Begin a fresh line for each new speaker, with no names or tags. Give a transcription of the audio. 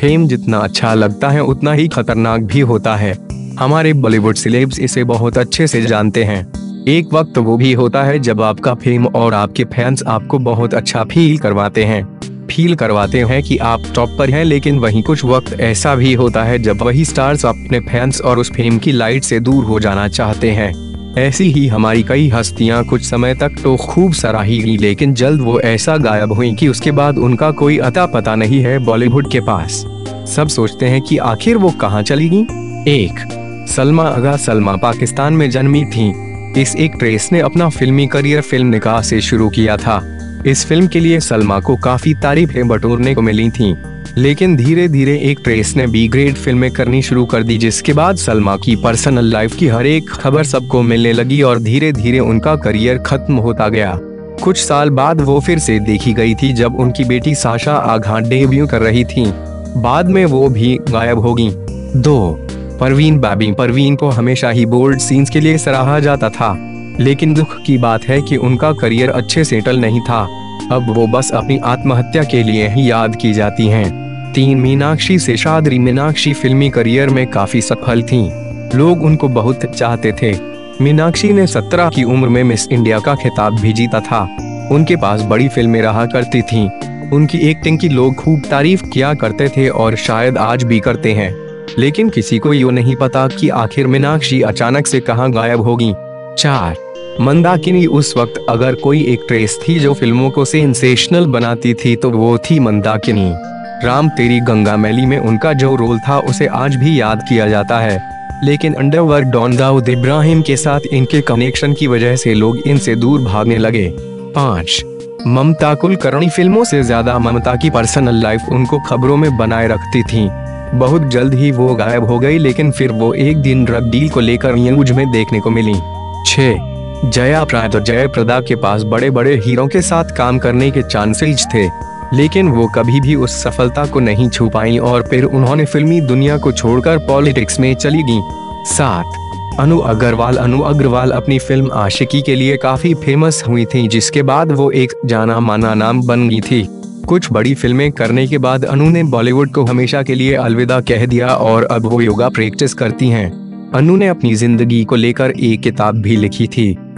Fame जितना अच्छा लगता है उतना ही खतरनाक भी होता है। हमारे बॉलीवुड सेलेब्स इसे बहुत अच्छे से जानते हैं। एक वक्त वो भी होता है जब आपका फेम और आपके फैंस आपको बहुत अच्छा फील करवाते हैं कि आप टॉप पर हैं, लेकिन वहीं कुछ वक्त ऐसा भी होता है जब वही स्टार्स अपने फैंस और उस फेम की लाइट से दूर हो जाना चाहते हैं। ऐसी ही हमारी कई हस्तियां कुछ समय तक तो खूब सराही गई, लेकिन जल्द वो ऐसा गायब हुई कि उसके बाद उनका कोई अता पता नहीं है बॉलीवुड के पास। सब सोचते हैं कि आखिर वो कहाँ चली गई। 1. सलमा आगा। सलमा पाकिस्तान में जन्मी थी। इस एक्ट्रेस ने अपना फिल्मी करियर फिल्म निकाह से शुरू किया था। इस फिल्म के लिए सलमा को काफी तारीफें बटोरने को मिली थीं, लेकिन धीरे धीरे एक्ट्रेस ने बी ग्रेड फिल्में करनी शुरू कर दी, जिसके बाद सलमा की पर्सनल लाइफ की हर एक खबर सबको मिलने लगी और धीरे धीरे उनका करियर खत्म होता गया। कुछ साल बाद वो फिर से देखी गई थी जब उनकी बेटी साशा आगा डेब्यू कर रही थी। बाद में वो भी गायब हो गई। 2. परवीन बाबी। परवीन को हमेशा ही बोल्ड सीन्स के लिए सराहा जाता था, लेकिन दुख की बात है कि उनका करियर अच्छे सेटल नहीं था। अब वो बस अपनी आत्महत्या के लिए ही याद की जाती हैं। 3. मीनाक्षी से शादी। मीनाक्षी फिल्मी करियर में काफी सफल थीं। लोग उनको बहुत चाहते थे। मीनाक्षी ने 17 की उम्र में मिस इंडिया का खिताब भी जीता था। उनके पास बड़ी फिल्में रहा करती थीं। उनकी एक्टिंग की लोग खूब तारीफ किया करते थे और शायद आज भी करते हैं, लेकिन किसी को ये नहीं पता कि आखिर मीनाक्षी अचानक से कहां गायब होगी। 4. मंदाकिनी। उस वक्त अगर कोई एक्ट्रेस थी जो फिल्मों को सेंसेशनल बनाती थी तो वो थी मंदाकिनी। राम तेरी गंगा मैली में उनका जो रोल था उसे आज भी याद किया जाता है, लेकिन अंडरवर्ल्ड डॉन दाऊद इब्राहिम के साथ इनके कनेक्शन की वजह से लोग इनसे दूर भागने लगे। 5. ममता कुलकर्णी। फिल्मों से ज्यादा ममता की पर्सनल लाइफ उनको खबरों में बनाए रखती थी। बहुत जल्द ही वो गायब हो गई, लेकिन फिर वो एक दिन ड्रग डील को लेकर न्यूज में देखने को मिली। 6. जयाप्रदा। जयाप्रदा के पास बड़े बड़े हीरो के साथ काम करने के चांसेस थे, लेकिन वो कभी भी उस सफलता को नहीं छू पाई और फिर उन्होंने फिल्मी दुनिया को छोड़कर पॉलिटिक्स में चली गईं। 7. अनु अग्रवाल। अनु अग्रवाल अपनी फिल्म आशिकी के लिए काफी फेमस हुई थी, जिसके बाद वो एक जाना माना नाम बन गई थी। कुछ बड़ी फिल्में करने के बाद अनु ने बॉलीवुड को हमेशा के लिए अलविदा कह दिया और अब वो योगा प्रैक्टिस करती हैं। अनु ने अपनी जिंदगी को लेकर एक किताब भी लिखी थी।